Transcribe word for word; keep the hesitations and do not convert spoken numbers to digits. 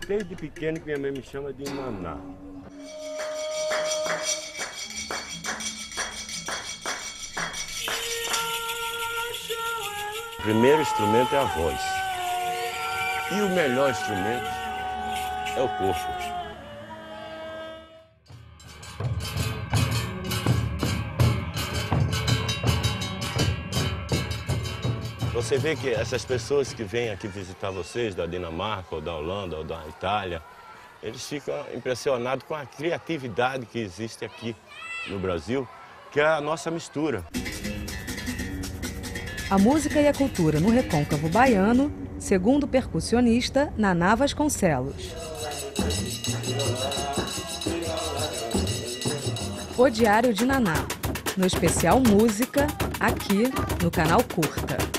desde pequeno que minha mãe me chama de Naná. O primeiro instrumento é a voz. E o melhor instrumento é o corpo. Você vê que essas pessoas que vêm aqui visitar vocês, da Dinamarca, ou da Holanda, ou da Itália, eles ficam impressionados com a criatividade que existe aqui no Brasil, que é a nossa mistura. A música e a cultura no recôncavo baiano, segundo o percussionista Naná Vasconcelos. O Diário de Naná, no especial Música, aqui no canal Curta.